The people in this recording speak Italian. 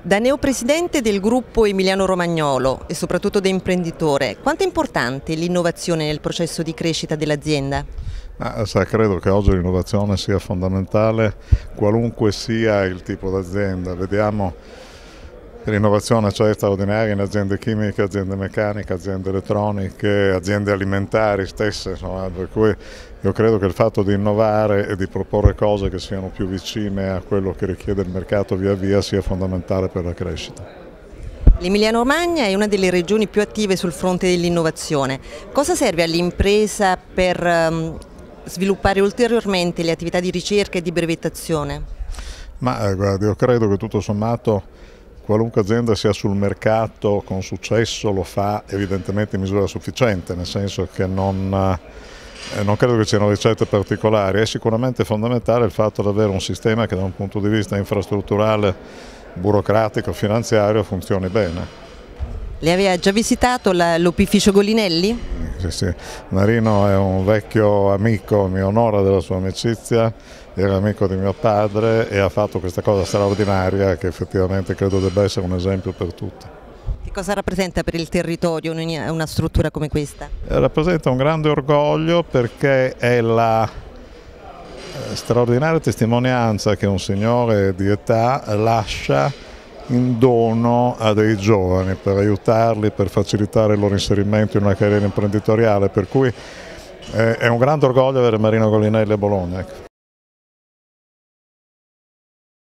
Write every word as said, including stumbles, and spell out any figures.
Da neopresidente del gruppo Emiliano Romagnolo e soprattutto da imprenditore, quanto è importante l'innovazione nel processo di crescita dell'azienda? Ah, sa, credo che oggi l'innovazione sia fondamentale qualunque sia il tipo d'azienda. Vediamo che l'innovazione c'è straordinaria in aziende chimiche, aziende meccaniche, aziende elettroniche, aziende alimentari stesse, insomma, per cui io credo che il fatto di innovare e di proporre cose che siano più vicine a quello che richiede il mercato via via sia fondamentale per la crescita. L'Emilia Romagna è una delle regioni più attive sul fronte dell'innovazione. Cosa serve all'impresa per um, sviluppare ulteriormente le attività di ricerca e di brevettazione? Ma eh, guardi, io credo che tutto sommato qualunque azienda sia sul mercato con successo lo fa evidentemente in misura sufficiente, nel senso che non, eh, non credo che siano ricette particolari. È sicuramente fondamentale il fatto di avere un sistema che da un punto di vista infrastrutturale, burocratico, finanziario funzioni bene. Lei aveva già visitato l'opificio Golinelli? Sì, sì. Marino è un vecchio amico, mi onora della sua amicizia, era amico di mio padre e ha fatto questa cosa straordinaria che effettivamente credo debba essere un esempio per tutti. Che cosa rappresenta per il territorio una struttura come questa? Rappresenta un grande orgoglio perché è la straordinaria testimonianza che un signore di età lascia in dono a dei giovani per aiutarli, per facilitare il loro inserimento in una carriera imprenditoriale, per cui è un grande orgoglio avere Marino Golinelli a Bologna.